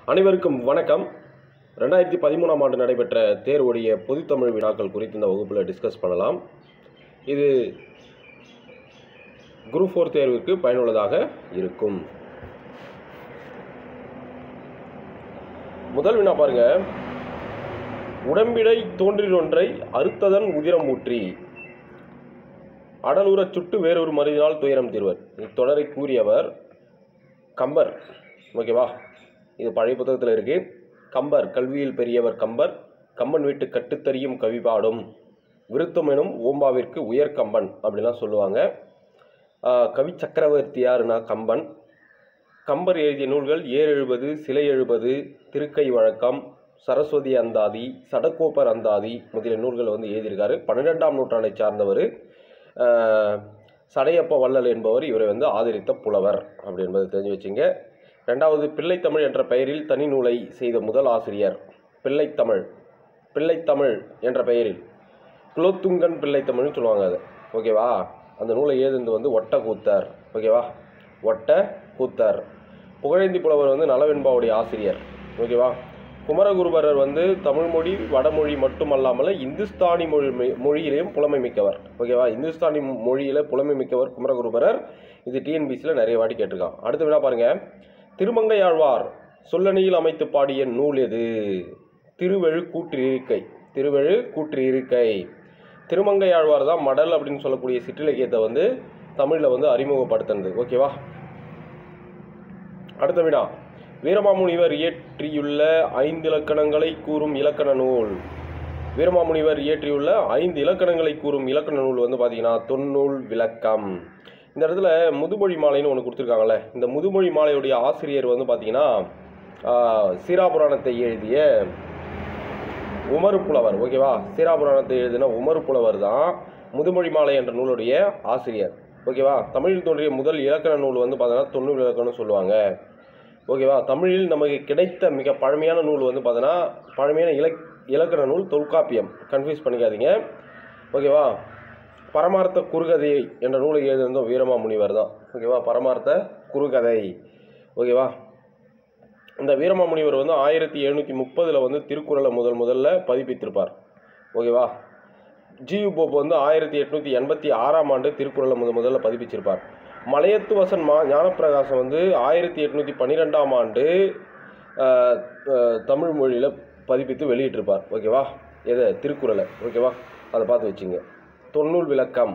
அனைவருக்கும் வணக்கம். 2013ஆம் ஆண்டு நடைபெற்ற தேர்வுடைய பொதுத்தமிழ் வினாக்கள் குறித்து இந்த வகுப்பில் டிஸ்கஸ் பண்ணலாம். இது குரூப் 4 தேர்வுக்கு பயனுள்ளதாக இருக்கும். முதல் வினா பாருங்க. உடம்பிடை தோன்றினொன்றை அறுத்ததன் உதிரம் ஊற்றி அடலுறச் சுட்டு வேறொரு மருதினால் துயரம் தீர்வர். இத்தொடரை கூறியவர் கம்பர். ஓகேவா? இது பழைய புத்தகத்தில் இருக்கு. கம்பர், கல்வியில் பெரியவர் கம்பர். கம்பன் வீட்டு கட்டுத்தறியும் கவி பாடும் விருத்தம் எனும் ஓம்பாவிற்கு உயர் கம்பன் அப்படிலாம் சொல்லுவாங்க. கவி சக்கரவர்த்தியார்னா கம்பன். கம்பர் எழுதிய நூல்கள் ஏர் எழுபது, சிலை எழுபது, திருக்கை வழக்கம், சரஸ்வதி அந்தாதி, சடகோப்பர் அந்தாதி முதலிய நூல்கள் எழுதியிருக்காரு. 12ஆம் நூற்றாண்டை சார்ந்தவர். சடையப்ப வள்ளல் என்பவர் இவரை ஆதரித்த புலவர் அப்படி என்பதை தெரிஞ்சு வச்சுங்க. ரெண்டாவது, பிள்ளைத்தமிழ் என்ற பெயரில் தனி நூலை செய்த முதல் ஆசிரியர் பிள்ளைத்தமிழ் என்ற பெயரில் குலோத்துங்கன் பிள்ளைத்தமிழ்னு சொல்லுவாங்க அது. ஓகேவா? அந்த நூலை எழுதுந்து ஒட்டக்கூத்தர். ஓகேவா? ஒட்டக்கூத்தர். புகழேந்தி புலவர் நலவெண்பாவுடைய ஆசிரியர். ஓகேவா? குமரகுருபரர் தமிழ்மொழி வடமொழி மட்டுமல்லாமல் இந்துஸ்தானி மொழியிலையும் புலமை மிக்கவர். ஓகேவா? இந்துஸ்தானி மொழியில புலமை மிக்கவர் குமரகுருபரர். இது டிஎன்பிசியில் நிறைய வாட்டி கேட்டிருக்கான். அடுத்த வினா பாருங்க. திருமங்கையாழ்வார் சொல்லணியில் அமைத்து பாடிய நூல் எது? திருவெழு கூற்றிருக்கை. திருமங்கையாழ்வார் தான் மடல் அப்படின்னு சொல்லக்கூடிய சிற்றிலக்கியத்தை தமிழில் அறிமுகப்படுத்தினது. ஓகேவா? அடுத்த வினா. வீரமாமுனிவர் இயற்றியுள்ள 5 இலக்கணங்களை கூறும் இலக்கண நூல். வீரமாமுனிவர் இயற்றியுள்ள 5 இலக்கணங்களை கூறும் இலக்கண நூல் பார்த்தீங்கன்னா தொன்னூல் விளக்கம். இந்த இடத்துல முதுமொழி மாலைன்னு ஒன்று கொடுத்துருக்காங்களே. இந்த முதுமொழி மாலையுடைய ஆசிரியர் பார்த்தீங்கன்னா சீராபுராணத்தை எழுதிய உமறு புலவர். ஓகேவா? சீராபுராணத்தை எழுதின உமறு புலவர் தான் முதுமொழி மாலை என்ற நூலுடைய ஆசிரியர். ஓகேவா? தமிழில் தோன்றிய முதல் இலக்கண நூல் பார்த்தீங்கன்னா தொன்னூல் இலக்கணம்னு சொல்லுவாங்க. ஓகேவா? தமிழில் நமக்கு கிடைத்த மிக பழமையான நூல் பார்த்தீங்கன்னா பழமையான இலக்கண நூல் தொல்காப்பியம். கன்ஃபியூஸ் பண்ணிக்காதீங்க. ஓகேவா? பரமார்த்த குறுகதை என்ற நூலை எழுதியிருந்தோம் வீரமாமுனிவர் தான். ஓகேவா? பரமார்த்த குறுகதை. ஓகேவா? இந்த வீரமாமுனிவர் 1730 திருக்குறளை முதல்ல பதிப்பித்திருப்பார். ஓகேவா? ஜியு போப் 1886ஆம் ஆண்டு திருக்குறளை முதல்ல பதிப்பிச்சிருப்பார். மலையத்து வசன் ஞானப்பிரகாசம் 1812ஆம் ஆண்டு தமிழ் மொழியில் பதிப்பித்து வெளியிட்டிருப்பார். ஓகேவா? எதை? திருக்குறளை. ஓகேவா? அதை பார்த்து வச்சுங்க. தொன்னூல் விளக்கம்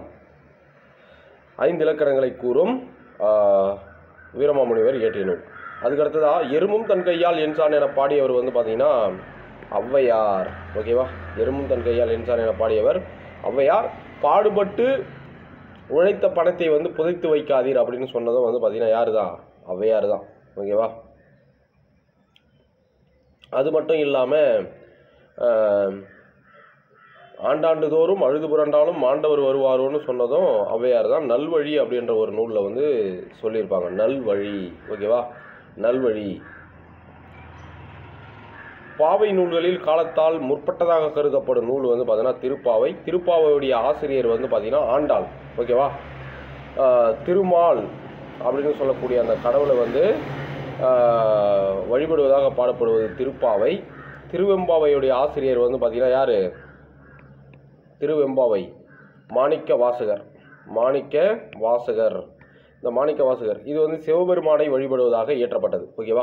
5 இலக்கணங்களை கூறும் வீரமாமுனிவர் இயற்றிய நூல். அதுக்கடுத்ததா எறும்பும் தன் கையால் என்சான் என பாடியவர் பார்த்தீங்கன்னா ஔவையார். ஓகேவா? எறும்பும் தன் கையால் என்சான் என பாடியவர் ஔவையார். பாடுபட்டு உழைத்த பணத்தை புதைத்து வைக்காதீர் அப்படின்னு சொன்னதும் பார்த்தீங்கன்னா யாரு தான்? ஔவையார் தான். ஓகேவா? அது மட்டும் இல்லாமல் ஆண்டாண்டு தோறும் அழுது புரண்டாலும் மாண்டவர் வருவாரோன்னு சொன்னதும் ஔவையார் தான். நல்வழி அப்படின்ற ஒரு நூலில் சொல்லியிருப்பாங்க. நல்வழி. ஓகேவா? நல்வழி. பாவை நூல்களில் காலத்தால் முற்பட்டதாக கருதப்படும் நூல் பார்த்தீங்கன்னா திருப்பாவை. திருப்பாவையுடைய ஆசிரியர் பார்த்தீங்கன்னா ஆண்டாள். ஓகேவா? திருமால் அப்படின்னு சொல்லக்கூடிய அந்த கடவுளை வழிபடுவதாக பாடப்படுவது திருப்பாவை. திருவெம்பாவையுடைய ஆசிரியர் பார்த்தீங்கன்னா யாரு? திருவெம்பாவை மாணிக்க வாசகர். இந்த மாணிக்க வாசகர் இது சிவபெருமானை வழிபடுவதாக இயற்றப்பட்டது. ஓகேவா?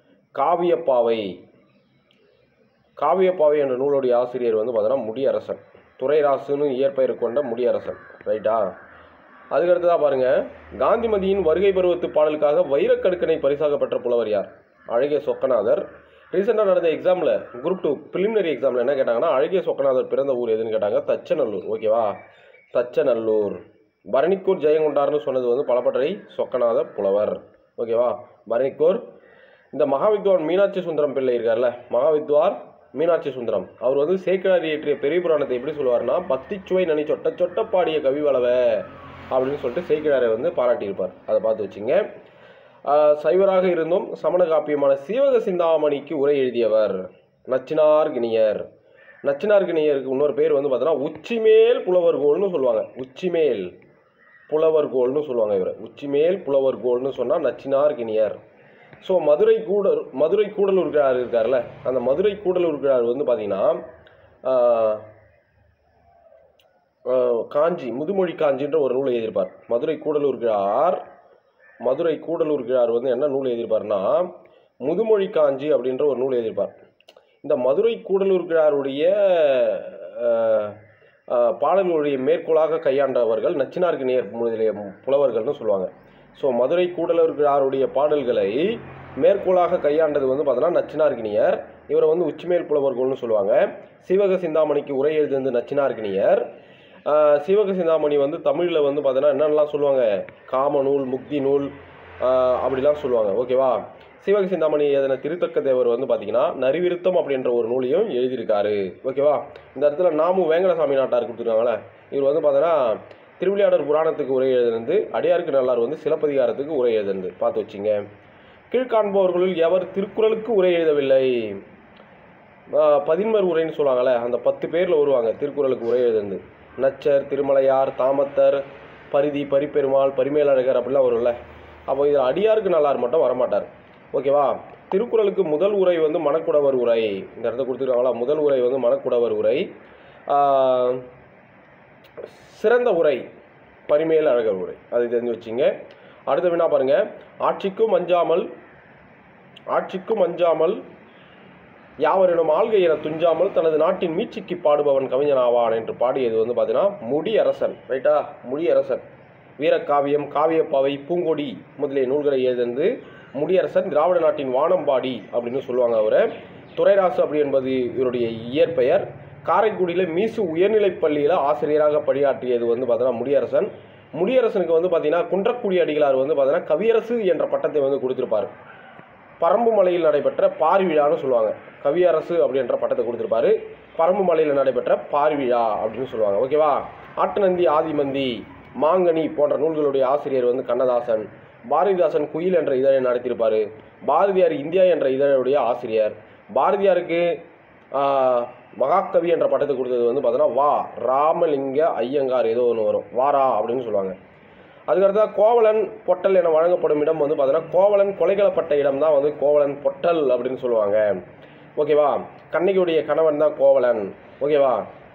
காவியப்பாவை என்ற நூலுடைய ஆசிரியர் பார்த்தீங்கன்னா முடியரசன். துரைராசுன்னு இயற்பெயர் கொண்ட முடியரசன். ரைட்டா? அதுக்கடுத்ததாக பாருங்க. காந்திமதியின் வருகை பருவத்து பாடலுக்காக வைரக்கடுக்கனை பரிசாக பெற்ற புலவர் யார்? அழகிய சொக்கநாதர். ரீசெண்டாக நடந்த எக்ஸாமில் குரூப் 2 பிலிமினரி எக்ஸாமில் என்ன கேட்டாங்கன்னா அழகிய சொக்கநாதர் பிறந்த ஊர் எதுன்னு கேட்டாங்க. தச்சநல்லூர். ஓகேவா? தச்சநல்லூர். பரணிக்கூர் ஜெயங்கொண்டார்னு சொன்னது பலப்பட்டறை சொக்கநாத புலவர். ஓகேவா? பரணிக்கூர். இந்த மகாவித்வான் மீனாட்சி சுந்தரம் பிள்ளை இருக்கார்ல, மகாவித்வான் மீனாட்சி சுந்தரம், அவர் சேக்கிழார் இயற்றிய பெரிய புராணத்தை எப்படி சொல்லுவார்னா பக்திச்சுவை நனி சொட்ட சொட்ட பாடிய கவிவளவ அப்படின்னு சொல்லிட்டு சேக்கிழாரை பாராட்டியிருப்பார். அதை பார்த்து வச்சுங்க. சைவராக இருந்தும் சமண காப்பியமான சீவக சிந்தாமணிக்கு உரை எழுதியவர் நச்சினார்கினியர். நச்சினார்கினியருக்கு இன்னொரு பேர் பார்த்தீங்கன்னா உச்சிமேல் புலவர்கோள்னு சொல்லுவாங்க. உச்சிமேல் புலவர்கோள்னு சொல்லுவாங்க. இவர் உச்சிமேல் புலவர்கோள்னு சொன்னால் நச்சினார்கினியர். ஸோ மதுரை கூடலூர்கிழார் இருக்கார்ல, அந்த மதுரை கூடலூர்கிழார் வந்து பார்த்திங்கன்னா காஞ்சி முதுமொழி காஞ்சின்ற ஒரு நூலை எழுதியிருப்பார். மதுரை கூடலூர்கிழார் வந்து என்ன நூல் எழுதியிருப்பார்னா முதுமொழி காஞ்சி அப்படின்ற ஒரு நூல் எழுதியிருப்பார். இந்த மதுரை கூடலூர்கிழாருடைய பாடல்களுடைய மேற்கோளாக கையாண்டவர்கள் நச்சினார்க்கினியர் முதலிய புலவர்கள்னு சொல்லுவாங்க. ஸோ மதுரை கூடலூர்கிழாருடைய பாடல்களை மேற்கோளாக கையாண்டது வந்து பார்த்தோன்னா நச்சினார்க்கினியர். இவரை வந்து உச்சிமேல் புலவர்கள்னு சொல்லுவாங்க. சீவக சிந்தாமணிக்கு உரை எழுதியது நச்சினார்க்கினியர். சீவக சிந்தாமணி வந்து தமிழில் வந்து பார்த்தோன்னா என்னென்னலாம் சொல்லுவாங்க, காம நூல், முக்தி நூல் அப்படிலாம் சொல்லுவாங்க. ஓகேவா. சீவக சிந்தாமணி எழுதின திருத்தக்க தேவர் வந்து பார்த்தீங்கன்னா நரிவிருத்தம் அப்படின்ற ஒரு நூலையும் எழுதியிருக்காரு. ஓகேவா. இந்த இடத்துல நாமு வேங்கடசாமி நாட்டார் கொடுத்துருக்காங்களே, இவர் வந்து பார்த்தோன்னா திருவிளையாடல் புராணத்துக்கு உரை எழுதுனது, அடியாருக்கு நல்லார் வந்து சிலப்பதிகாரத்துக்கு உரை எழுதுனது பார்த்து வச்சிங்க. கீழ்காண்பவர்களுள் எவர் திருக்குறளுக்கு உரை எழுதவில்லை, பதின்மர் உரைன்னு சொல்லுவாங்களே, அந்த 10 பேரில் வருவாங்க திருக்குறளுக்கு உரை எழுதுனது. நச்சர், திருமலையார், தாமத்தர், பரிதி, பரிப்பெருமாள், பரிமேலழகர் அப்படிலாம் வரும்ல. அப்போ இதில் அடியாருக்கு நல்லார் மட்டும் வரமாட்டார். ஓகேவா. திருக்குறளுக்கு முதல் உரை வந்து மணக்குடவர் உரை, இந்த இடத்த கொடுத்துருக்காங்களா, முதல் உரை வந்து மணக்குடவர் உரை. சிறந்த உரை பரிமேல் அழகர் உரை, அது தெரிஞ்சு வச்சிங்க. அடுத்த வினா பாருங்க. ஆட்சிக்கும் அஞ்சாமல் யாவரினும் ஆள்கை என துஞ்சாமல் தனது நாட்டின் மீட்சிக்கு பாடுபவன் கவிஞன் ஆவான் என்று பாடியது வந்து பார்த்தீங்கன்னா முடியரசன். ரைட்டா. முடியரசன். வீரக்காவியம், காவியப்பாவை, பூங்கொடி முதலிய நூல்களை எழுதினது முடியரசன். திராவிட நாட்டின் வானம்பாடி அப்படின்னு சொல்லுவாங்க அவரை. துரைராசு அப்படி என்பது இவருடைய இயற்பெயர். காரைக்குடியில் மீசு உயர்நிலைப் பள்ளியில் ஆசிரியராக பணியாற்றியது வந்து பார்த்தீங்கன்னா முடியரசன். முடியரசனுக்கு வந்து பார்த்தீங்கன்னா குன்றக்குடி அடிகளார் வந்து பார்த்தீங்கன்னா கவியரசு என்ற பட்டத்தை வந்து கொடுத்துருப்பார். பரம்பு மலையில் நடைபெற்ற பார்விழான்னு சொல்லுவாங்க. கவியரசு அப்படின்ற பட்டத்தை கொடுத்துருப்பாரு. பரம்பு மலையில் நடைபெற்ற பார்விழா அப்படின்னு சொல்லுவாங்க. ஓகேவா. ஆட்டுநந்தி, ஆதிமந்தி, மாங்கனி போன்ற நூல்களுடைய ஆசிரியர் வந்து கண்ணதாசன். பாரதிதாசன் குயில் என்ற இதழை நடத்தியிருப்பார். பாரதியார் இந்தியா என்ற இதழுடைய ஆசிரியர். பாரதியாருக்கு மகாகவி என்ற பட்டத்தை கொடுத்தது வந்து பார்த்தோன்னா வா ராமலிங்க ஐயங்கார், ஏதோ ஒன்று வரும், வாரா அப்படின்னு சொல்லுவாங்க. அதுக்கடுத்தா கோவலன் பொட்டல் என வழங்கப்படும் இடம் வந்து பார்த்தீங்கன்னா கோவலன் கொலைகளப்பட்ட இடம் தான் வந்து கோவலன் பொட்டல் அப்படின்னு சொல்லுவாங்க. ஓகேவா. கண்ணகியுடைய கணவன் தான் கோவலன். ஓகேவா.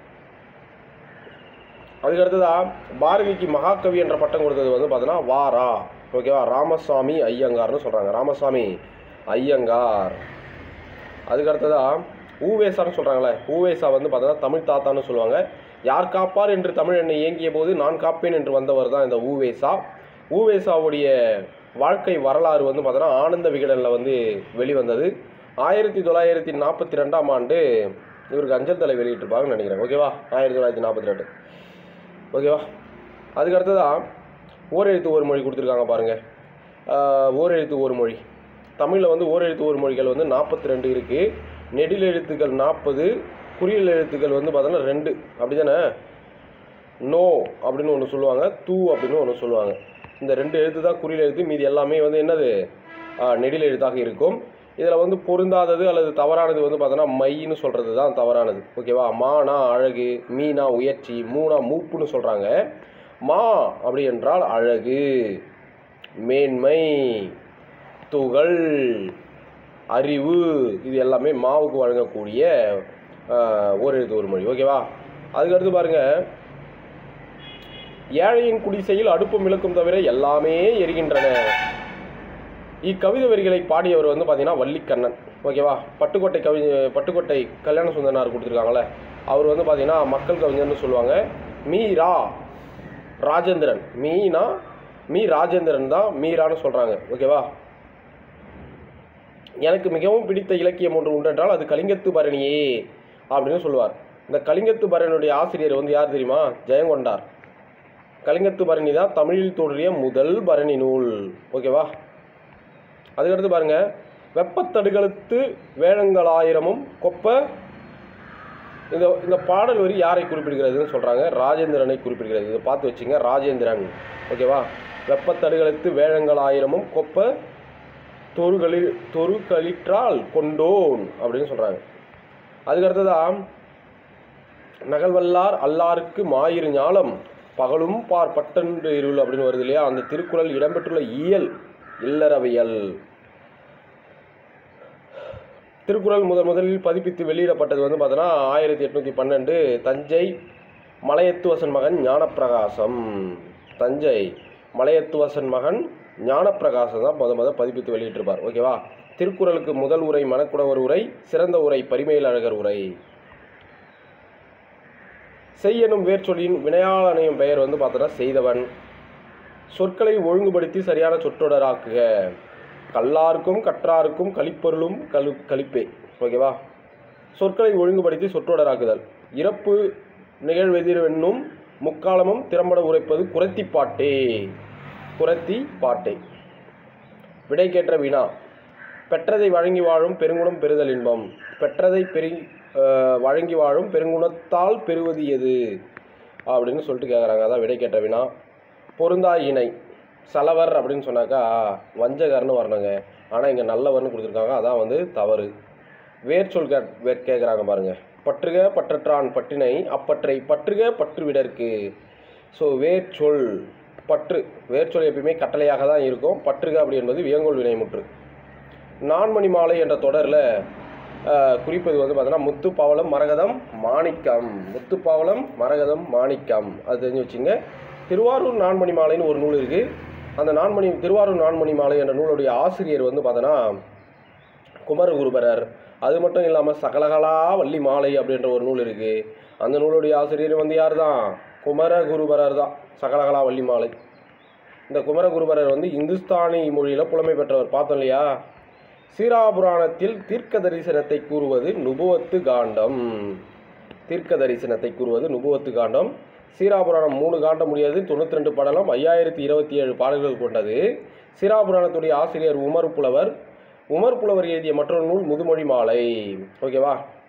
அதுக்கடுத்ததா பாரதிக்கு மகாகவி என்ற பட்டம் கொடுத்தது வந்து பார்த்தீங்கன்னா வாரா. ஓகேவா. ராமசாமி ஐயங்கார்னு சொல்கிறாங்க. ராமசாமி ஐயங்கார். அதுக்கடுத்ததா ஊவேசான்னு சொல்கிறாங்களே, ஊவேசா வந்து பார்த்தீங்கன்னா தமிழ் தாத்தான்னு சொல்லுவாங்க. யார் காப்பார் என்று தமிழ் என்னை இயங்கிய போது நான் காப்பேன் என்று வந்தவர் தான் இந்த ஊவேசா. ஊவேசாவுடைய வாழ்க்கை வரலாறு வந்து பார்த்தோன்னா ஆனந்த விகடனில் வந்து வெளிவந்தது. 1942ஆம் ஆண்டு இவருக்கு அஞ்சல் தலை வெளியிட்டிருப்பாங்கன்னு நினைக்கிறேன். ஓகேவா. 1942. ஓகேவா. அதுக்கடுத்ததான் ஓரெழுத்து ஒரு மொழி கொடுத்துருக்காங்க பாருங்கள். ஓரெழுத்து ஒரு மொழி தமிழில் வந்து ஓரெழுத்து ஒரு மொழிகள் வந்து 42 இருக்குது. நெடில் எழுத்துக்கள் 40, குறியல் எழுத்துக்கள் வந்து பார்த்தோன்னா 2. அப்படி தானே. நோ அப்படின்னு ஒன்று சொல்லுவாங்க, தூ அப்படின்னு ஒன்று சொல்லுவாங்க. இந்த 2 எழுத்து தான் குறியல் எழுத்து. மீதி எல்லாமே வந்து என்னது, நெடில் எழுத்தாக இருக்கும். இதில் வந்து பொருந்தாதது அல்லது தவறானது வந்து பார்த்தோன்னா மைன்னு சொல்கிறது தான் தவறானது. ஓகேவா. மானா அழகு, மீனா உயர்ச்சி, மூனா மூப்புன்னு சொல்கிறாங்க. மா அப்படி என்றால் அழகு, மேன்மை, துகள், அறிவு, இது எல்லாமே மாவுக்கு வழங்கக்கூடிய ஓரெழுத்து ஒரு மொழி. ஓகேவா. அதுக்கடுத்து பாருங்கள். ஏழையின் குடிசையில் அடுப்பும் விளக்கும் தவிர எல்லாமே எரிகின்றன. இக்கவிதை வரிகளை பாடியவர் வந்து பார்த்தீங்கன்னா வள்ளிக்கண்ணன். ஓகேவா. பட்டுக்கோட்டை கல்யாண சுந்தரனார் கொடுத்துருக்காங்களே, அவர் வந்து பார்த்தீங்கன்னா மக்கள் கவிஞர்னு சொல்லுவாங்க. மீரா ராஜேந்திரன், மீ ராஜேந்திரன் தான் மீரான்னு சொல்கிறாங்க. ஓகேவா. எனக்கு மிகவும் பிடித்த இலக்கியம் ஒன்று உண்டென்றால் அது கலிங்கத்து பரணியே அப்படின்னு சொல்லுவார். இந்த கலிங்கத்து பரணியுடைய ஆசிரியர் வந்து யார் தெரியுமா? ஜெயங்கொண்டார். கலிங்கத்து பரணி தான் தமிழில் தோன்றிய முதல் பரணி நூல். ஓகேவா. அதுக்கடுத்து பாருங்கள். வெப்பத்தடுகளத்து வேழங்களாயிரமும் கொப்ப, இந்த பாடல் வரி யாரை குறிப்பிடுகிறதுன்னு சொல்கிறாங்க? ராஜேந்திரனை குறிப்பிடுகிறது. இதை பார்த்து வச்சுங்க, ராஜேந்திரன். ஓகேவா. வெப்பத்தடுகளத்து வேழங்களாயிரமும் கொப்ப தொருகளிற்றால் கொண்டோன் அப்படின்னு சொல்கிறாங்க. அதுக்கடுத்ததான் நகல்வல்லார் அல்லாருக்கு மாயிரு ஞாலம் பகலும் பார் பட்டன்று இருள் அப்படின்னு வருது இல்லையா. அந்த திருக்குறள் இடம்பெற்றுள்ள இயல் இல்லறவியல். திருக்குறள் முதலில் பதிப்பித்து வெளியிடப்பட்டது வந்து பார்த்தோன்னா 1812 தஞ்சை மலையத்துவசன் மகன் ஞானப்பிரகாசம். தஞ்சை மலையத்துவசன் மகன் ஞானப்பிரகாசம் தான் பதிப்பித்து வெளியிட்டிருப்பார். ஓகேவா. திருக்குறளுக்கு முதல் உரை மணக்குடவர் உரை, சிறந்த உரை பரிமேல் அழகர் உரை. செய்யனும் வேர்ச்சொல்லின் வினையாளனையும் பெயர் வந்து பார்த்தோன்னா செய்தவன். சொற்களை ஒழுங்குபடுத்தி சரியான சொற்றொடராக்குக. கல்லாருக்கும் கற்றாருக்கும் கலிப்பொருளும் கலிப்பே. ஓகேவா. சொற்களை ஒழுங்குபடுத்தி சொற்றொடராக்குதல். இறப்பு நிகழ்வெதிரென்னும் முக்காலமும் திறம்பட உரைப்பது குறத்தி பாட்டே. குறத்தி பாட்டே. விடைக்கேற்ற வினா. பெற்றதை வழங்கி வாழும் பெருங்குணம் பெறுதல் இன்பம். பெற்றதை வழங்கி வாழும் பெருங்குணத்தால் பெறுவது எது அப்படின்னு சொல்லிட்டு கேட்குறாங்க. அதான் விடைக்கேற்ற வினா. பொருந்தா இணை. சலவர் அப்படின்னு சொன்னாக்கா வஞ்சகர்னு வரணுங்க. ஆனால் இங்கே நல்லவர்னு கொடுத்துருக்காங்க. அதான் வந்து தவறு. வேர்ச்சொல் கேட்குறாங்க பாருங்கள். பற்றுக பற்றற்றான் பற்றினை அப்பற்றை பற்றுக பற்று விடற்கு. ஸோ வேர்ச்சொல் பற்று. வேர்ச்சொல் எப்பயுமே கட்டளையாக தான் இருக்கும். பற்றுக அப்படி என்பது வியங்கோல் வினைமுற்று. நான்மணி மாலை என்ற தொடரில் குறிப்பது வந்து பார்த்தோன்னா முத்து பவளம் மரகதம் மாணிக்கம். முத்து பவளம் மரகதம் மாணிக்கம் அது தெரிஞ்சு வச்சுங்க. திருவாரூர் நான்மணி மாலைன்னு ஒரு நூல் இருக்குது. அந்த திருவாரூர் நான்மணி மாலை என்ற நூலுடைய ஆசிரியர் வந்து பார்த்தோன்னா குமரகுருபரர். அது மட்டும் இல்லாமல் சகலகலா வள்ளி மாலை அப்படின்ற ஒரு நூல் இருக்குது. அந்த நூலுடைய ஆசிரியர் வந்து யார் தான்? குமரகுருபரர் தான். சகலகலா வள்ளி மாலை. இந்த குமரகுருபரர் வந்து இந்துஸ்தானி மொழியில் புலமை பெற்றவர். பார்த்தோம் இல்லையா. சீராபுராணத்தில் தீர்க்க தரிசனத்தை கூறுவது நுபுவத்து காண்டம். தீர்க்க தரிசனத்தை கூறுவது நுபுவத்து காண்டம். சீராபுராணம் 3 காண்டம் முடியாது, 92 படலம், 5027 பாடல்கள் கொண்டது. சீராபுராணத்துடைய ஆசிரியர் உமர் புலவர். உமர் புலவர் எழுதிய மற்றொரு நூல் முதுமொழி மாலை. ஓகேவா.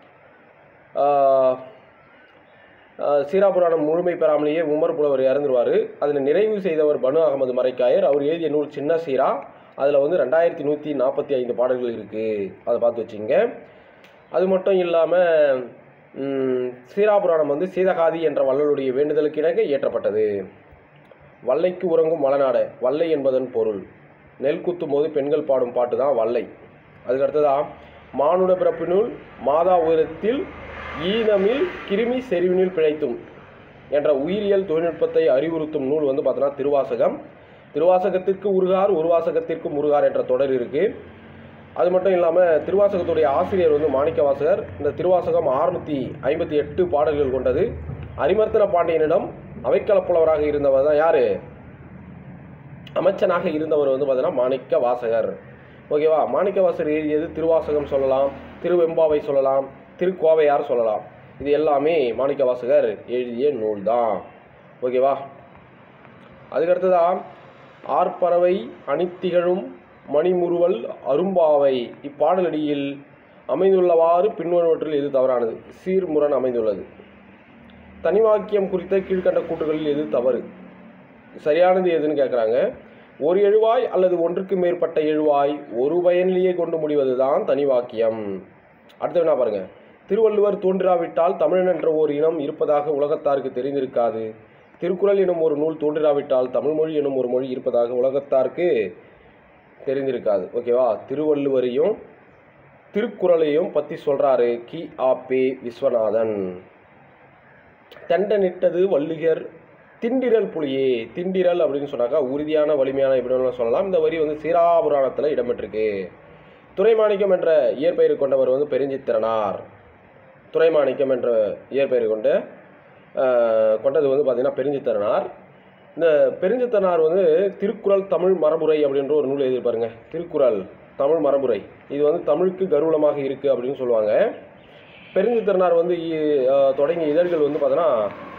சீராபுராணம் முழுமை பெறாமலேயே உமர் புலவர் இறந்துருவார். அதில் நிறைவு செய்தவர் பனு அகமது மரைக்காயர். அவர் எழுதிய நூல் சின்ன சீரா. அதில் வந்து 2145 பாடல்கள் இருக்குது. அதை பார்த்து வச்சுங்க. அது மட்டும் இல்லாமல் சீராபுராணம் வந்து சீதகாதி என்ற வள்ளலுடைய வேண்டுதலுக்கு இணங்க இயற்றப்பட்டது. வல்லைக்கு உறங்கும் மலநாட. வல்லை என்பதன் பொருள் நெல் குத்தும் போது பெண்கள் பாடும் பாட்டு தான் வல்லை. அதுக்கடுத்ததான் மானுட பிறப்பினுள் மாதா உயரத்தில் ஈனமில் கிருமி செறிவினில் பிழைத்தும் என்ற உயிரியல் தொழில்நுட்பத்தை அறிவுறுத்தும் நூல் வந்து பார்த்தோன்னா திருவாசகம். திருவாசகத்திற்கு உருகார் உருவாசகத்திற்கு முருகார் என்ற தொடர் இருக்குது. அது மட்டும் இல்லாமல் திருவாசகத்துடைய ஆசிரியர் வந்து மாணிக்க வாசகர். இந்த திருவாசகம் 658 பாடல்கள் கொண்டது. அரிமர்த்தன பாண்டியனிடம் அவைக்களப்புலவராக இருந்தவர் தான் யார்? அமைச்சனாக இருந்தவர் வந்து பார்த்தீங்கன்னா மாணிக்க வாசகர். ஓகேவா. மாணிக்க வாசகர் எழுதியது திருவாசகம் சொல்லலாம், திருவெம்பாவை சொல்லலாம், திருக்கோவையார் சொல்லலாம். இது எல்லாமே மாணிக்க வாசகர் எழுதிய நூல் தான். ஓகேவா. அதுக்கடுத்ததான் ஆர்ப்பறவை அணித்திகழும் மணிமுறுவல் அரும்பாவை. இப்பாடலடியில் அமைந்துள்ளவாறு பின்வருவற்றில் எது தவறானது? சீர்முரண் அமைந்துள்ளது. தனிவாக்கியம் குறித்த கீழ்கண்ட கூற்றுகளில் எது தவறு? சரியானது எதுன்னு கேட்குறாங்க. ஒரு எழுவாய் அல்லது ஒன்றுக்கு மேற்பட்ட எழுவாய் ஒரு பயனிலேயே கொண்டு முடிவது தான் தனிவாக்கியம். அடுத்த என்ன பாருங்க. திருவள்ளுவர் தோன்றிராவிட்டால் தமிழன் என்ற ஓர் இனம் இருப்பதாக உலகத்தாருக்கு தெரிந்திருக்காது. திருக்குறள் எனும் ஒரு நூல் தோன்றிராவிட்டால் தமிழ்மொழி எனும் ஒரு மொழி இருப்பதாக உலகத்தாருக்கு தெரிந்திருக்காது. ஓகேவா. திருவள்ளுவரையும் திருக்குறளையும் பற்றி சொல்கிறாரு கி.ஆ.பே. விஸ்வநாதன். தண்டனிட்டது வள்ளுகர் திண்டிரல் புலியே. திண்டிரல் அப்படின்னு சொன்னாக்கா உறுதியான வலிமையான இப்படின்னு சொல்லலாம். இந்த வரி வந்து சீராபுராணத்தில் இடம்பெற்றிருக்கு. துரைமாணிக்கம் என்ற இயற்பெயர் கொண்டவர் வந்து பெருஞ்சித்திரனார். துரைமாணிக்கம் என்ற இயற்பெயர் கொண்டது வந்து பார்த்திங்கன்னா பெருஞ்சித்திரனார். இந்த பெருஞ்சித்திரனார் வந்து திருக்குறள் தமிழ் மரபுரை அப்படின்ற ஒரு நூல் எழுதியிருப்பாருங்க. திருக்குறள் தமிழ் மரபுரை. இது வந்து தமிழுக்கு கருவூலமாக இருக்குது அப்படின்னு சொல்லுவாங்க. பெருஞ்சித்திரனார் வந்து தொடங்கிய இதழ்கள் வந்து பார்த்தோன்னா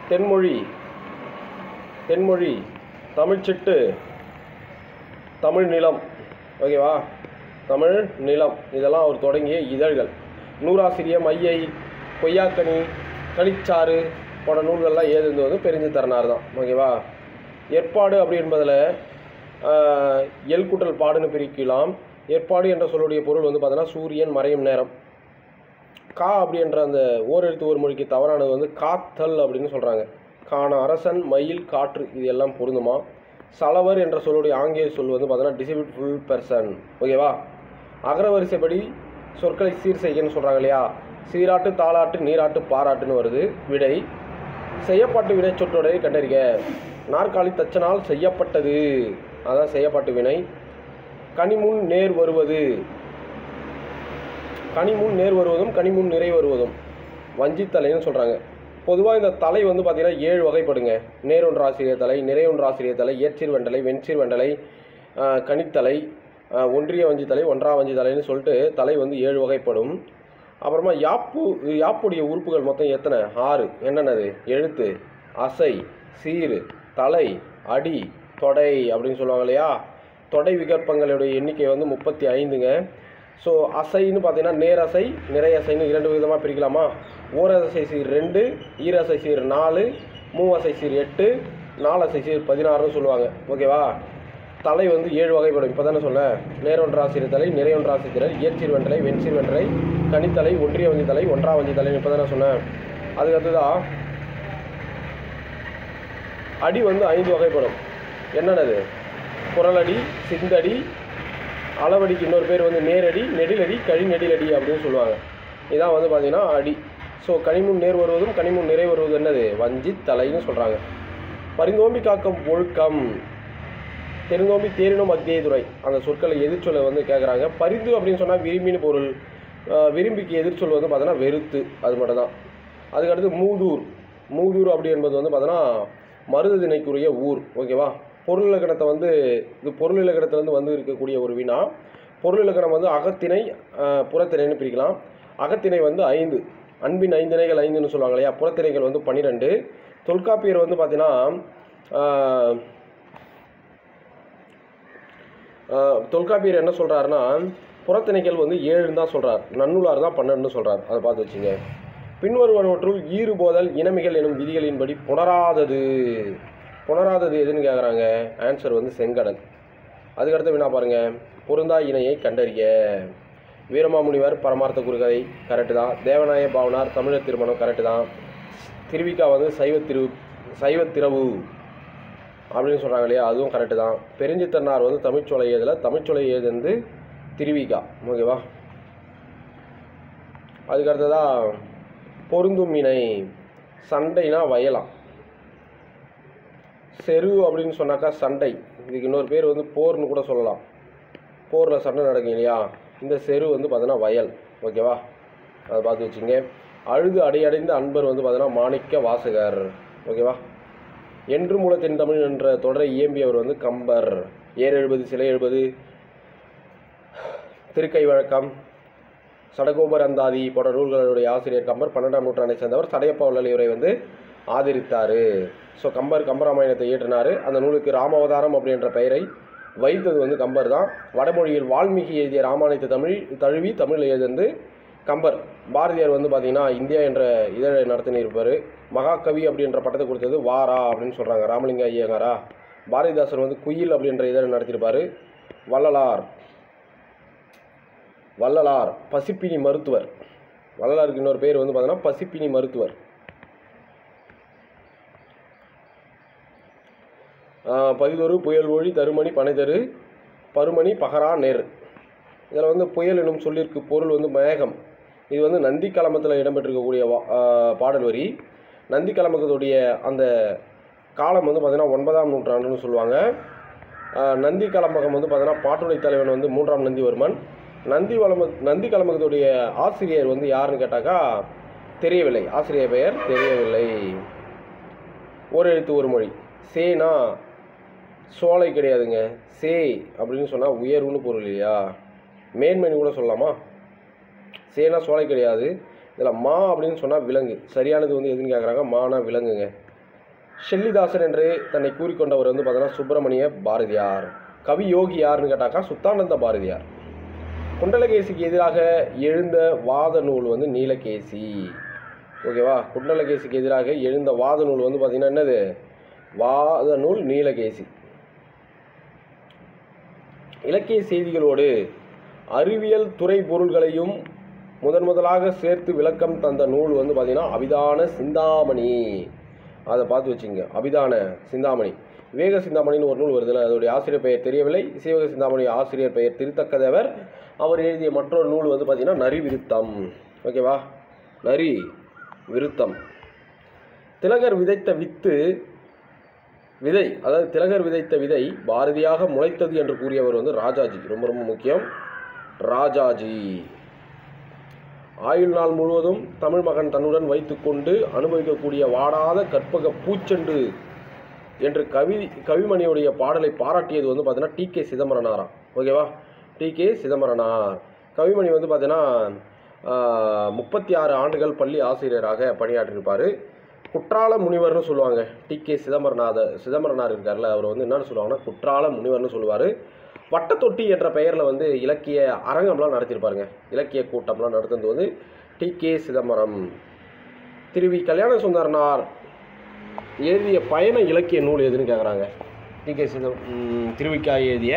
தென்மொழி, தமிழ்ச்சிட்டு, தமிழ் நிலம். ஓகேவா. தமிழ் நிலம் இதெல்லாம் அவர் தொடங்கிய இதழ்கள். நூறாசிரியம், ஐயை, கொய்யாக்கனி, களிச்சாறு போன்ற நூல்கள்லாம் ஏது வந்து பெருஞ்சித்திரனார் தான். ஓகேவா. ஏற்பாடு அப்படி என்பதில் எல்குட்டல் பாடுன்னு பிரிக்கலாம். ஏற்பாடு என்ற சொல்லுடைய பொருள் வந்து பார்த்தோன்னா சூரியன் மறையும் நேரம். கா அப்படி என்ற அந்த ஓரெழுத்து ஒரு மொழிக்கு தவறானது வந்து காத்தல் அப்படின்னு சொல்கிறாங்க. காண அரசன், மயில், காற்று இது எல்லாம் பொருந்துமா. சலவர் என்ற சொல்லுடைய ஆங்கில சொல் வந்து பார்த்தோன்னா டிசபிள் பெர்சன். ஓகேவா. அகரவரிசைப்படி சொற்களை சீர் செய்கன்னு சொல்கிறாங்க இல்லையா. சீராட்டு, தாளாட்டு, நீராட்டு, பாராட்டுன்னு வருது. விடை செய்யப்பாட்டு வினை சொற்றொடரை கண்டறிக. நாற்காலி தச்சனால் செய்யப்பட்டது, அதான் செய்யப்பாட்டு வினை. கனிமுன் நேர் வருவது, கனிமுன் நேர் வருவதும் கனிமுன் நிறை வருவதும் வஞ்சித்தலைன்னு சொல்கிறாங்க. பொதுவாக இந்த தலை வந்து பார்த்திங்கன்னா 7 வகைப்படுங்க. நேரொன்று ஆசிரியர் தலை, நிறையொன்று ஆசிரியர் தலை, ஏற்சீர் வெண்டலை, வெண்சீர் வெண்டலை, கனித்தலை, ஒன்றிய வஞ்சித்தலை, ஒன்றா வஞ்சித்தலைன்னு சொல்லிட்டு தலை வந்து 7 வகைப்படும். அப்புறமா யாப்புடைய உறுப்புகள் மொத்தம் எத்தனை? 6. என்னென்னது? எழுத்து, அசை, சீர், தலை, அடி, தொடை அப்படின்னு சொல்லுவாங்க இல்லையா. தொடை விகற்பங்களுடைய எண்ணிக்கை வந்து 35ங்க. ஸோ அசைன்னு பார்த்தீங்கன்னா நேரசை, நிறையசைன்னு 2 விதமாக பிரிக்கலாமா. ஓரசை சீர் 2, ஈரசை சீர் 4, மூவசை சீர் 8, நாலசை சீர் 16ன்னு சொல்லுவாங்க. ஓகேவா. தலை வந்து 7 வகைப்படும். இப்போ தானே சொன்னேன். நேரொன்றாசிரியர் தலை, நிறையொன்றாசிரியர் தலை, ஏற்சீர் வெண்டலை, வெண்சீர் வெண்டலை, கனித்தலை, ஒன்றிய வஞ்சி தலை, ஒன்றா வஞ்சி தலைன்னு இப்போ தானே சொன்னேன். அதுக்கடுத்துதான் அடி வந்து 5 வகைப்படும். என்னென்னது? குரலடி, சிந்தடி, அளவடிக்கு இன்னொரு பேர் வந்து நேரடி, நெடிலடி, கழி நெடிலடி அப்படின்னு சொல்லுவாங்க. இதான் வந்து பார்த்திங்கன்னா அடி. ஸோ கனிமுன் நேர் வருவதும் கனிமுன் நிறை வருவது என்னது? வஞ்சி தலைன்னு சொல்கிறாங்க. பரிந்தோம்பி காக்கும் ஒழுக்கம், தெரிந்தோம்பி தேரினும் அக்தியை துறை, அந்த சொற்களை எதிர்ச்சொல்லை வந்து கேட்குறாங்க. பரிந்து அப்படின்னு சொன்னால் விரும்பின்னு பொருள். விரும்பிக்கு எதிர்ச்சொல் வந்து பார்த்தோன்னா வெறுத்து, அது மட்டும் தான். அதுக்கடுத்து மூதூர். மூதூர் அப்படி என்பது வந்து பார்த்தோன்னா மருது திணைக்குரிய ஊர். ஓகேவா. பொருள் இலக்கணத்தை வந்து இது பொருள் இலக்கணத்திலேருந்து வந்து இருக்கக்கூடிய ஒரு வினா. பொருள் இலக்கணம் வந்து அகத்திணை, புறத்திணைன்னு பிரிக்கலாம். அகத்திணை வந்து 5, அன்பின் 5 திணைகள் 5ன்னு சொல்லுவாங்க இல்லையா. புறத்திணைகள் வந்து 12. தொல்காப்பியர் வந்து பார்த்தீங்கன்னா தொல்காப்பியர் என்ன சொல்கிறாருன்னா புறத்திணைகள் வந்து 7ன்னு தான் சொல்கிறார். நன்னூலார் தான் 12ன்னு சொல்கிறார். அதை பார்த்து வச்சுங்க. பின்வருவனவற்றுள் ஈறுபோதல் இனமிகள் எனும் விதிகளின்படி புணராதது. புணராதது எதுன்னு கேட்குறாங்க. ஆன்சர் வந்து செங்கடல். அதுக்கடுத்து வினா பாருங்கள். பொருந்தா இணையை கண்டறிய. வீரமாமுனிவர் பரமார்த்த குறுகதை கரெக்டு தான். தேவநாய பாவனார் தமிழர் திருமணம் கரெக்டு தான். திருவிக்கா வந்து சைவத்திரவு அப்படின்னு சொல்கிறாங்க இல்லையா, அதுவும் கரெக்டு தான். பெருஞ்சித்தன்னார் வந்து தமிழ்ச்சோலை ஏதில், தமிழ்ச்சோலை ஏது வந்து திருவிக்கா. ஓகேவா. அதுக்கடுத்ததான் பொருந்தும் இணை. சண்டைனா வயலாம். செரு அப்படின்னு சொன்னாக்கா சண்டை. இதுக்கு இன்னொரு பேர் வந்து போர்னு கூட சொல்லலாம். போரில் சண்டை நடக்கும் இல்லையா. இந்த செரு வந்து பார்த்தோன்னா வயல். ஓகேவா. அதை பார்த்து வச்சுங்க. அழுது அடையடைந்த அன்பர் வந்து பார்த்தோன்னா மாணிக்க வாசகர். ஓகேவா. என்று மூலத்தின் தமிழ் என்ற தொடரை இயம்பியவர் வந்து கம்பர். ஏர் எழுபது, சிலை எழுபது, திருக்கை வழக்கம், சடகோபர் அந்தாதி போன்ற நூல்களுடைய ஆசிரியர் கம்பர். 12ஆம் நூற்றாண்டை சேர்ந்தவர். சடையப்பா வள்ளல் இவரை வந்து ஆதரித்தார். ஸோ கம்பராமாயணத்தை இயற்றினார். அந்த நூலுக்கு ராமாவதாரம் அப்படின்ற பெயரை வைத்தது வந்து கம்பர் தான். வடமொழியில் வால்மீகி எழுதிய ராமாயணத்தை தழுவி தமிழில் எழுதியது கம்பர். பாரதியார் வந்து பார்த்திங்கன்னா இந்தியா என்ற இதழை நடத்தினிருப்பார். மகாகவி அப்படின்ற பட்டத்தை கொடுத்தது வாரா அப்படின்னு சொல்கிறாங்க. ராமலிங்க ஐயங்காரா. பாரதிதாசன் வந்து குயில் அப்படின்ற இதழை நடத்தியிருப்பார். வள்ளலார் பசிப்பினி மருத்துவர். வள்ளலாருக்கு இன்னொரு பேர் வந்து பார்த்தீங்கன்னா பசிப்பினி மருத்துவர். பதிதொரு புயல் ஒழி தருமணி பனைதரு பருமணி பகரா நேர். இதில் வந்து புயல் எனும் சொல்லிற்கு பொருள் வந்து மேகம். இது வந்து நந்தி கலமத்தில் இடம்பெற்றிருக்கக்கூடிய பாடல் வரி. நந்தி கலமகத்துடைய அந்த காலம் வந்து பார்த்திங்கன்னா 9ஆம் நூற்றாண்டுன்னு சொல்லுவாங்க. நந்தி கலம்பகம் வந்து பார்த்தீங்கன்னா பாட்டுடை தலைவன் வந்து 3ஆம் நந்திவர்மன். நந்தி கலம்பகத்துடைய ஆசிரியர் வந்து யாருன்னு கேட்டாக்கா தெரியவில்லை. ஆசிரியர் பெயர் தெரியவில்லை. ஒரு எழுத்து ஒரு மொழி. சேனா சோலை கிடையாதுங்க. சே அப்படின்னு சொன்னால் உயர்வுன்னு பொருள் இல்லையா. மேன்மைன்னு கூட சொல்லலாமா. சேனா சோலை கிடையாது. இதில் மா அப்படின்னு சொன்னால் விலங்கு. சரியானது வந்து எதுன்னு கேட்குறாங்க. மானா விலங்குங்க. ஷெல்லிதாசன் என்று தன்னை கூறிக்கொண்டவர் வந்து பார்த்தீங்கன்னா சுப்பிரமணிய பாரதியார். கவி யோகி யாருன்னு கேட்டாக்கா சுத்தானந்த பாரதியார். குண்டலகேசிக்கு எதிராக எழுந்த வாத நூல் வந்து நீலகேசி. ஓகேவா. குண்டலகேசிக்கு எதிராக எழுந்த வாத நூல் வந்து பார்த்திங்கன்னா என்னது? வாத நூல் நீலகேசி. இலக்கிய செய்திகளோடு அறிவியல் துறை பொருள்களையும் முதலாக சேர்த்து விளக்கம் தந்த நூல் வந்து பார்த்திங்கன்னா அபிதான சிந்தாமணி. அதை பார்த்து வச்சுங்க. அபிதான சிந்தாமணி. விவேக சிந்தாமணின்னு ஒரு நூல் வருதுல்ல, அதோடைய ஆசிரியர் பெயர் தெரியவில்லை. சீவக சிந்தாமணி ஆசிரியர் பெயர் திருத்தக்கதேவர். அவர் எழுதிய மற்றொரு நூல் வந்து பார்த்திங்கன்னா நரி விருத்தம். ஓகேவா, நரி விருத்தம். திலகர் விதைத்த விதை, அதாவது திலகர் விதைத்த விதை பாரதியாக முளைத்தது என்று கூறியவர் வந்து ராஜாஜி. ரொம்ப ரொம்ப முக்கியம், ராஜாஜி. ஆயுள் நாள் முழுவதும் தமிழ் மகன் தன்னுடன் வைத்துக்கொண்டு அனுபவிக்கக்கூடிய வாடாத கற்பக பூச்செண்டு என்று கவிமணியுடைய பாடலை பாராட்டியது வந்து பார்த்தீங்கன்னா டி.கே. சிதம்பரனாராம். ஓகேவா, டி.கே. சிதம்பரனார். கவிமணி வந்து பார்த்தீங்கன்னா 36 ஆண்டுகள் பள்ளி ஆசிரியராக பணியாற்றியிருப்பார். குற்றால முனிவர்னு சொல்லுவாங்க. டி.கே. சிதம்பரனார் இருக்கார்ல, அவர் வந்து என்னென்னு சொல்லுவாங்கன்னா குற்றால முனிவர்னு சொல்லுவார். வட்டத்தொட்டி என்ற பெயரில் வந்து இலக்கிய அரங்கம்லாம் நடத்தியிருப்பாருங்க. இலக்கிய கூட்டம்லாம் நடத்துறது வந்து டி.கே. சிதம்பரம். திருவி கல்யாண சுந்தரனார் எழுதிய பயண இலக்கிய நூல் எதுன்னு கேட்குறாங்க. டி.கே. திருவிக்கா எழுதிய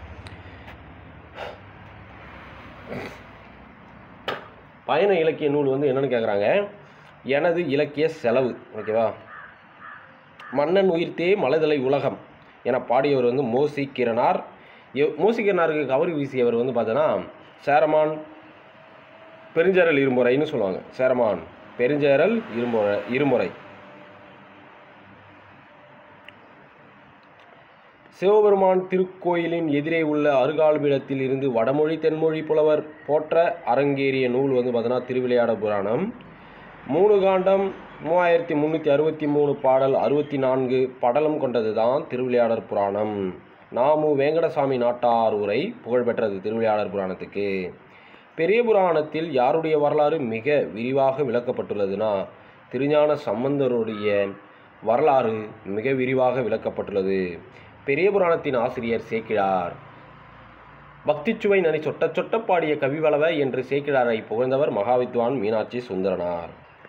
பயண இலக்கிய நூல் வந்து என்னென்னு கேட்குறாங்க, எனது இலக்கிய செலவு. ஓகேவா, மன்னன் உயிர்த்தே மலதலை உலகம் என பாடியவர் வந்து மோசிக்கிறனார். மோசிக்கிறனாருக்கு கவரி வீசியவர் வந்து பார்த்தோன்னா சேரமான் பெருஞ்சேரல் இருமுறைன்னு சொல்லுவாங்க. சேரமான் பெருஞ்சேரல் இருமுறை. சிவபெருமான் திருக்கோயிலின் எதிரே உள்ள அருகால்பீடத்தில் இருந்து வடமொழி தென்மொழி புலவர் போற்ற அரங்கேறிய நூல் வந்து பார்த்தோன்னா திருவிளையாடற் புராணம். 3 காண்டம் 3363 பாடல் 64 படலம் கொண்டது தான் திருவிளையாடற் புராணம். நாமு வேங்கடசாமி நாட்டார் உரை புகழ்பெற்றது திருவிளையாடற் புராணத்துக்கு. பெரிய புராணத்தில் யாருடைய வரலாறு மிக விரிவாக விளக்கப்பட்டுள்ளதுன்னா திருஞான சம்பந்தருடைய வரலாறு மிக விரிவாக விளக்கப்பட்டுள்ளது. பெரிய புராணத்தின் ஆசிரியர் சேக்கிழார். பக்திச்சுவை நனி சொட்ட சொட்ட பாடிய கவிவளவ என்று சேக்கிழாரை புகழ்ந்தவர் மகாவித்வான் மீனாட்சி சுந்தரனார்.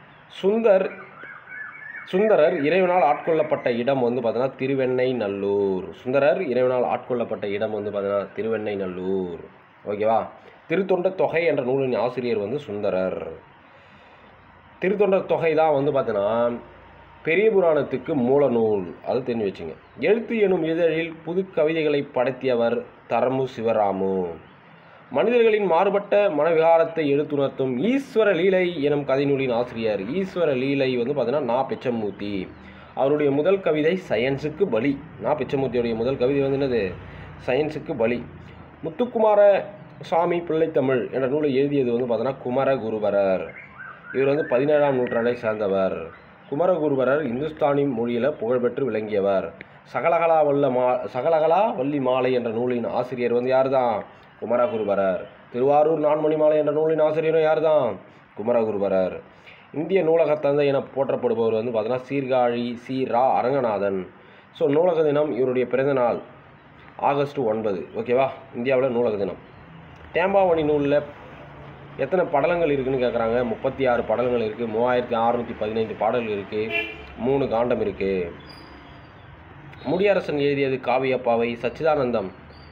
சுந்தரர் இறைவனால் ஆட்கொள்ளப்பட்ட இடம் வந்து பார்த்தீங்கன்னா திருவெண்ணெய்நல்லூர். சுந்தரர் இறைவனால் ஆட்கொள்ளப்பட்ட இடம் வந்து பார்த்தீங்கன்னா திருவெண்ணெய்நல்லூர். ஓகேவா, திருத்தொண்ட தொகை என்ற நூலின் ஆசிரியர் வந்து சுந்தரர். திருத்தொண்ட தொகை தான் வந்து பார்த்தீங்கன்னா பெரிய புராணத்துக்கு மூல நூல், அது தெரிஞ்சு வச்சுங்க. எழுத்து எனும் இதழில் புது கவிதைகளை படைத்தியவர் தரமு சிவராமு. மனிதர்களின் மாறுபட்ட மனவிகாரத்தை எடுத்துணர்த்தும் ஈஸ்வர லீலை எனும் கதை நூலின் ஆசிரியர். ஈஸ்வர லீலை வந்து பார்த்தீங்கன்னா நா. பிச்சமூர்த்தி. அவருடைய முதல் கவிதை சயின்ஸுக்கு பலி. நா. பிச்சமூர்த்தியுடைய முதல் கவிதை வந்து என்னது, சயின்ஸுக்கு பலி. முத்துக்குமார சாமி பிள்ளைத்தமிழ் என்ற நூலை எழுதியது வந்து பார்த்தோன்னா குமரகுருபரர். இவர் வந்து 17ஆம் நூற்றாண்டை சேர்ந்தவர். குமரகுருபரர் இந்துஸ்தானி மொழியில் புகழ்பெற்று விளங்கியவர். சகலகலா வள்ளி மாலை என்ற நூலின் ஆசிரியர் வந்து யார் தான், குமரகுருபரர். திருவாரூர் நான்மணி மாலை என்ற நூலின் ஆசிரியரும் யார் தான், குமரகுருபரர். இந்திய நூலக தந்தை என போற்றப்படுபவர் வந்து பார்த்தீங்கன்னா சீர்காழி சி. ரா. அரங்கநாதன். ஸோ நூலக தினம் இவருடைய பிறந்த நாள் ஆகஸ்ட் 9. ஓகேவா, இந்தியாவில் நூலக தினம். தேம்பாவணி நூலில் எத்தனை படலங்கள் இருக்குதுன்னு கேட்குறாங்க. 36 படலங்கள் இருக்குது. 3615 பாடல்கள் இருக்குது. 3 காண்டம் இருக்குது. முடியரசன் எழுதியது காவியப்பாவை. சச்சிதானந்தம்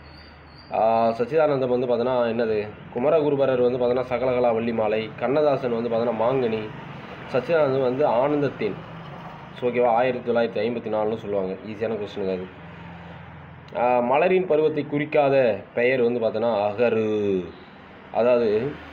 வந்து பார்த்தோன்னா என்னது, குமரகுருபரர் வந்து பார்த்தோன்னா சகலகலா வள்ளி மாலை. கண்ணதாசன் வந்து பார்த்தோன்னா மாங்கனி. சச்சிதானந்தம் வந்து ஆனந்தத்தின். ஓகேவா, 1954ன்னு சொல்லுவாங்க. ஈஸியான கொஸ்டினுங்க அது. மலரின் பருவத்தை குறிக்காத பெயர் வந்து பார்த்தோன்னா அகரு. அதாவது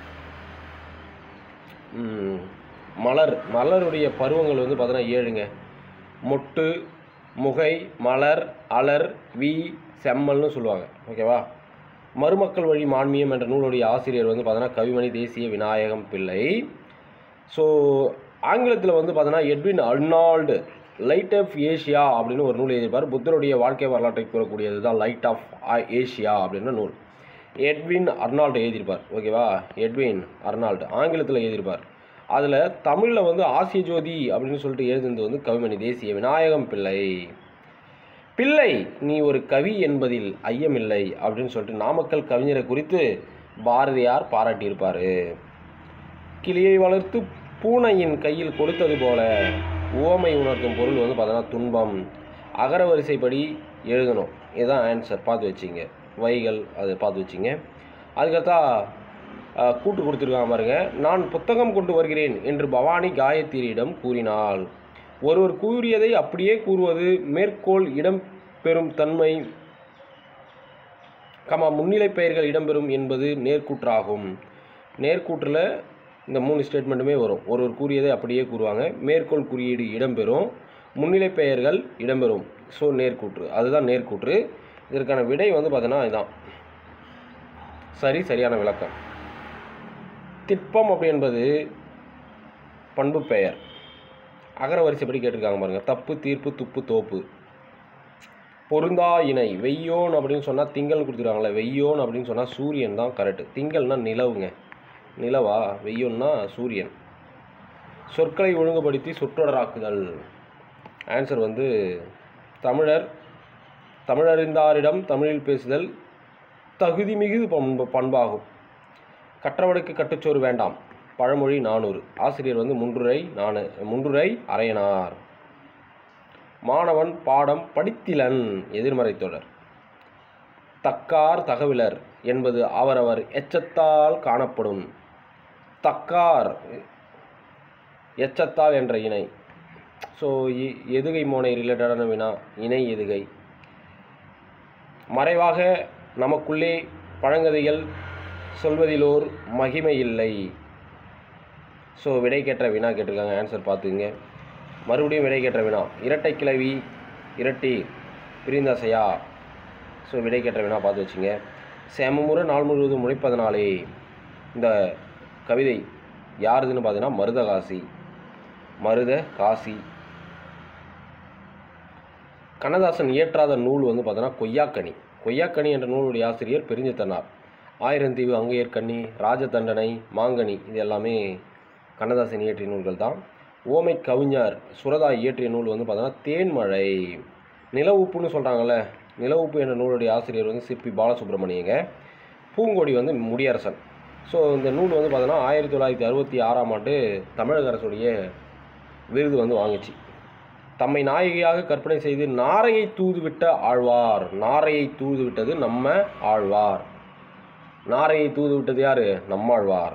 மலருடைய பருவங்கள் வந்து பார்த்தோன்னா 7ங்க. மொட்டு, முகை, மலர், அலர், வி, செம்மல்னு சொல்லுவாங்க. ஓகேவா. மருமக்கள் வழி மான்மியம் என்ற நூலுடைய ஆசிரியர் வந்து பார்த்தோன்னா கவிமணி தேசிய விநாயகம் பிள்ளை. ஸோ ஆங்கிலத்தில் வந்து பார்த்தோன்னா Edwin Arnold light of Asia அப்படின்னு ஒரு நூல் எழுதியிருப்பார். புத்தருடைய வாழ்க்கை வரலாற்றை கூறக்கூடியது தான் லைட் ஆஃப் ஏஷியா அப்படின்ற நூல். எட்வின் அர்னால்டு எழுதியிருப்பார். ஓகேவா, எட்வின் அர்னால்டு ஆங்கிலத்தில் எழுதியிருப்பார். அதில் தமிழில் வந்து ஆசிய ஜோதி அப்படின்னு சொல்லிட்டு எழுதுனது வந்து கவிமணி தேசிய விநாயகம் பிள்ளை. பிள்ளை நீ ஒரு கவி என்பதில் ஐயமில்லை அப்படின்னு சொல்லிட்டு நாமக்கல் கவிஞரை குறித்து பாரதியார் பாராட்டியிருப்பார். கிளியை வளர்த்து பூனையின் கையில் கொடுத்தது போல உவமை உணர்த்தும் பொருள் வந்து பார்த்தோன்னா துன்பம். அகர வரிசைப்படி எழுதணும். இதுதான் ஆன்சர், பார்த்து வச்சிங்க. வைகள் அதை பார்த்து வச்சிங்க. அதுக்கடுத்தா கூட்டு கொடுத்துருக்காங்க பாருங்க. நான் புத்தகம் கொண்டு வருகிறேன் என்று பவானி காயத்ரியிடம் கூறினாள். ஒருவர் கூறியதை அப்படியே கூறுவது மேற்கோள் இடம் பெறும் தன்மை முன்னிலை பெயர்கள் இடம்பெறும் என்பது நேர்கூற்றாகும். நேர்கூற்றில் இந்த 3 ஸ்டேட்மெண்ட்டுமே வரும். ஒருவர் கூறியதை அப்படியே கூறுவாங்க. மேற்கோள் குறியீடு இடம்பெறும், முன்னிலை பெயர்கள் இடம்பெறும். ஸோ நேர்கூற்று, அதுதான் நேர்கூற்று. இதற்கான விடை வந்து பார்த்தீங்கன்னா இதுதான் சரியான விளக்கம். திட்பம் அப்படி என்பது பண்பு பெயர். அகர வரிசைப்படி கேட்டிருக்காங்க பாருங்கள். தப்பு, தீர்ப்பு, துப்பு, தோப்பு. பொருந்தா இணை. வெய்யோன் அப்படின்னு சொன்னால் திங்கள்னு கொடுத்துருக்காங்களே, வெய்யோன் அப்படின்னு சொன்னால் சூரியன் தான் கரெக்டு. திங்கள்னா நிலவுங்க. நிலவா? வெய்யோன்னா சூரியன். சொற்களை ஒழுங்குபடுத்தி சொற்றொடராக்குதல். ஆன்சர் வந்து தமிழறிந்தாரிடம் தமிழில் பேசுதல் தகுதி மிகு பண்பாகும். கற்றவனுக்கு கட்டுச்சோறு வேண்டாம். பழமொழி 400. ஆசிரியர் வந்து முன்றுரை அரையனார். மாணவன் பாடம் படித்திலன். எதிர்மறை தொடர். தக்கார் தகவலர் என்பது அவரவர் எச்சத்தால் காணப்படும். தக்கார் எச்சத்தால் என்ற இணை. ஸோ எதுகை மோனை ரிலேட்டடான வினா. இணை எதுகை. மறைவாக நமக்குள்ளே பழங்கதைகள் சொல்வதிலோர் மகிமை இல்லை. ஸோ விடை கேட்ட வினா கேட்டிருக்காங்க. ஆன்சர் பார்த்துங்க. மறுபடியும் விடை கேட்ட வினா. இரட்டை கிளவி இரட்டி பிரிந்தசையா. ஸோ விடை கேட்ட வினா பார்த்து வச்சுங்க. செமமுறை நாள் முழுவதும் முளைப்பதனாலே. இந்த கவிதை யாருதுன்னு பார்த்தீங்கன்னா மருத காசி. கண்ணதாசன் இயற்றாத நூல் வந்து பார்த்தோன்னா கொய்யாக்கனி என்ற நூலுடைய ஆசிரியர் பெருஞ்சித்தனார். ஆயிரந்தீவு, அங்கையர்கண்ணி, ராஜதண்டனை, மாங்கனி இது எல்லாமே கண்ணதாசன் இயற்றிய நூல்கள் தான். ஓமை கவிஞர் சுரதா இயற்றிய நூல் வந்து பார்த்தோன்னா தேன்மழை. நில உப்புன்னு சொல்கிறாங்கள்ல, நில உப்பு என்ற நூலுடைய ஆசிரியர் வந்து சிற்பி பாலசுப்ரமணியங்க. பூங்கொடி வந்து முடியரசன். ஸோ இந்த நூல் வந்து பார்த்தோன்னா 1966ஆம் ஆண்டு தமிழக அரசுடைய விருது வந்து வாங்கிச்சு. தம்மை நாயகியாக கற்பனை செய்து நாரையை தூதுவிட்ட ஆழ்வார். நாரையை தூதுவிட்டது நம்ம ஆழ்வார். நாரையை தூதுவிட்டது யார்? நம்மாழ்வார்.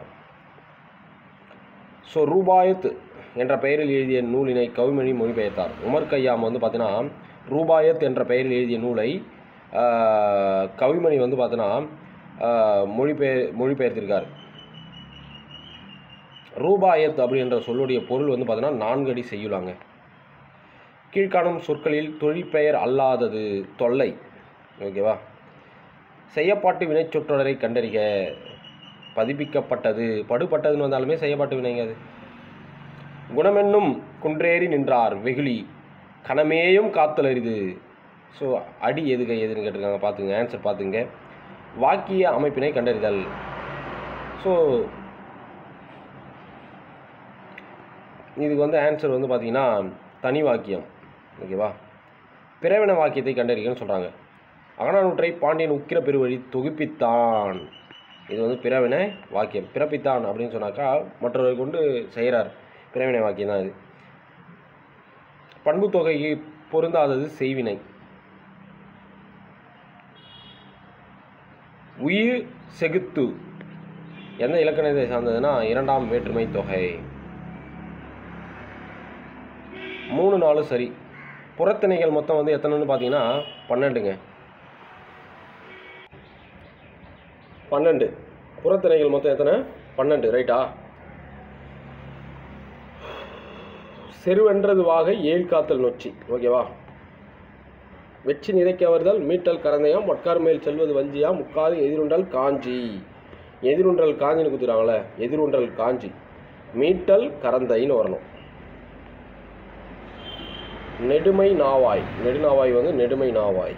ஸோ ரூபாயத் என்ற பெயரில் எழுதிய நூலினை கவிமணி மொழிபெயர்த்தார். உமர் கய்யாம் வந்து பார்த்தீங்கன்னா ரூபாயத் என்ற பெயரில் எழுதிய நூலை கவிமணி வந்து பார்த்தீங்கன்னா மொழிபெயர்த்திருக்கார். ரூபாயத் அப்படின்ற சொல்லுடைய பொருள் வந்து பார்த்தீங்கன்னா 4 அடி செய்யுளாங்க. கீழ்காணும் சொற்களில் தொழிற்பெயர் அல்லாதது தொல்லை. ஓகேவா? செய்யப்பாட்டு வினை சொற்றொடரை கண்டறிக. பதிப்பிக்கப்பட்டது. படுபட்டதுன்னு வந்தாலுமே செய்யப்பாட்டு வினைங்க அது. குணமென்னும் குன்றேறி நின்றார் வெகுளி. கணமேயும் காத்தல் அரிது. ஸோ அடி எதுன்னு கேட்டிருக்காங்க. பார்த்துங்க. ஆன்சர் பார்த்துங்க. வாக்கிய அமைப்பினை கண்டறிதல். ஸோ இதுக்கு வந்து ஆன்சர் வந்து பார்த்தீங்கன்னா தனி வாக்கியம். ஓகேவா? பிறவின வாக்கியத்தை கண்டறிக்கன்னு சொல்கிறாங்க. அகநானூற்றை பாண்டியன் உக்கிர பெருவழி தொகுப்பித்தான். இது வந்து பிறவினை வாக்கியம். பிறப்பித்தான் அப்படின்னு சொன்னாக்கா மற்றவரை கொண்டு செய்கிறார். பிறவினை வாக்கியம் தான் இது. பண்பு தொகைக்கு பொருந்தாதது செய்வினை. உயிர் செகுத்து எந்த இலக்கணத்தை சார்ந்ததுன்னா 2ஆம் வேற்றுமை தொகை. 3 4 சரி. புறத்திணைகள் மொத்தம் வந்து எத்தனைன்னு பார்த்தீங்கன்னா 12ங்க. 12 புறத்திணைகள் மொத்தம் எத்தனை? 12. ரைட்டா? செருவென்றது வாகை ஏழ் காத்தல் நொச்சி. ஓகேவா? வெச்சி நிறைக்கவர்தல் மீட்டல் கரந்தையாம் மட்கார் மேல் செல்வது வஞ்சியா முக்காது எதிருண்டல் காஞ்சி. எதிருண்டல் காஞ்சின்னு கொடுத்துறாங்களே, எதிருண்டல் காஞ்சி. மீட்டல் கரந்தைன்னு வரணும். நெடுமை நாவாய். நெடுநாவாய் வந்து நெடுமை நாவாய்.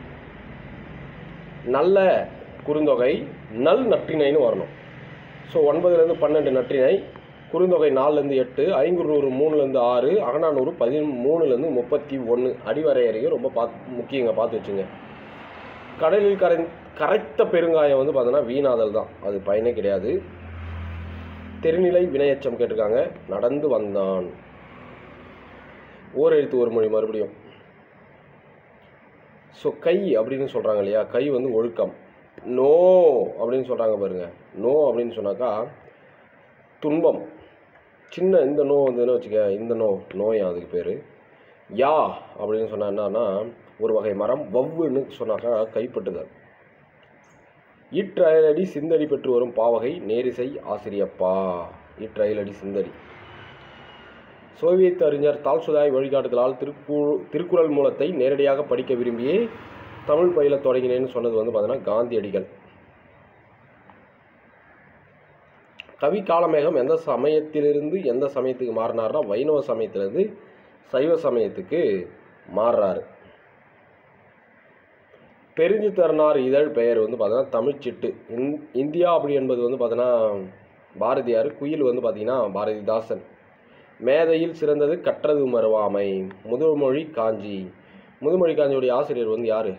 நல்ல குறுந்தொகை நல் நற்றினைன்னு வரணும். ஸோ 9லேருந்து 12 நற்றினை. குறுந்தொகை 4லேருந்து 8, ஐங்குறுநூறு 3லேருந்து 6, அகநானூறு 13லேருந்து 31. அடிவரையறையும் ரொம்ப முக்கியங்க, பார்த்து வச்சுங்க. கடலில் கரைத்த பெருங்காயம் வந்து பார்த்தோன்னா வீணாதல் தான், அது பயனே கிடையாது. தெருநிலை வினையச்சம் கேட்டிருக்காங்க. நடந்து வந்தான். ஓர் எழுத்து ஒரு மொழி மறுபடியும். ஸோ கை அப்படின்னு சொல்கிறாங்க இல்லையா, கை வந்து ஒழுக்கம். நோ அப்படின்னு சொல்கிறாங்க பாருங்க. நோ அப்படின்னு சொன்னாக்கா துன்பம். சின்ன இந்த நோ வந்துன்னு வச்சுக்க, இந்த நோயா அதுக்கு பேர். யா அப்படின்னு சொன்னால் என்னன்னா ஒரு வகை மரம். வவ்வுன்னு சொன்னாக்கா கைப்பற்றுதல். இற்றயலடி சிந்தடி பெற்று வரும் பாவகை நேரிசை ஆசிரியப்பா. இற்றயலடி சிந்தடி. சோவியத் அறிஞர் தால்சுதாய் வழிகாட்டுதலால் திருக்குறள் மூலத்தை நேரடியாக படிக்க விரும்பியே தமிழ் பயில தொடங்கினேன்னு சொன்னது வந்து பார்த்தீங்கன்னா காந்தியடிகள். கவி காலமேகம் எந்த சமயத்திலிருந்து எந்த சமயத்துக்கு மாறினார்னா வைணவ சமயத்திலிருந்து சைவ சமயத்துக்கு மாறுறாரு. பெருஞ்சு தரனார் இதழ் பெயர் வந்து பார்த்தீங்கன்னா தமிழ்ச்சிட்டு. இந்தியா அப்படி என்பது வந்து பார்த்தீங்கன்னா பாரதியார். குயில் வந்து பார்த்தீங்கன்னா பாரதிதாசன். மேதையில் சிறந்தது கற்றது மறுவாமை. முதுமொழி காஞ்சி. முதுமொழி காஞ்சியுடைய ஆசிரியர் வந்து யார்?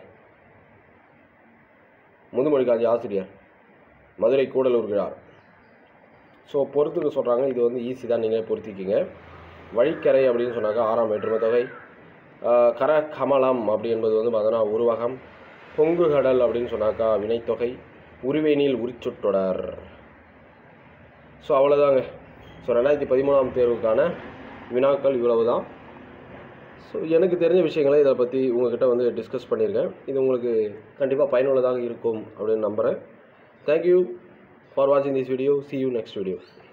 முதுமொழி காஞ்சி ஆசிரியர் மதுரை கூடலூர்கிறார். ஸோ பொறுத்துக்க சொல்கிறாங்க. இது வந்து ஈஸி தான், நீங்களே பொறுத்திக்கிங்க. வழிக்கரை அப்படின்னு சொன்னாக்கா 6ஆம் வேற்றுமை தொகை. கர கமலம் அப்படி என்பது வந்து பார்த்தோன்னா உருவகம். பொங்கு கடல் அப்படின்னு சொன்னாக்கா வினைத்தொகை. உருவேனில் உரிச்சொற்றொடர். ஸோ அவ்வளோதாங்க. ஸோ 2013ஆம் தேர்வுக்கான வினாக்கள் இவ்வளவு தான். ஸோ எனக்கு தெரிஞ்ச விஷயங்களை இதை பற்றி உங்கள்கிட்ட வந்து டிஸ்கஸ் பண்ணியிருக்கேன். இது உங்களுக்கு கண்டிப்பாக பயனுள்ளதாக இருக்கும் அப்படின்னு நம்புகிறேன். தேங்க்யூ ஃபார் வாட்சிங் this video. See you next video.